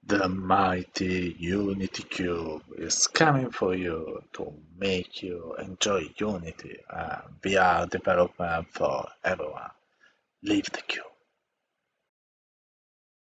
The mighty Unity Cube is coming for you to make you enjoy Unity and VR development for everyone. Leave the cube.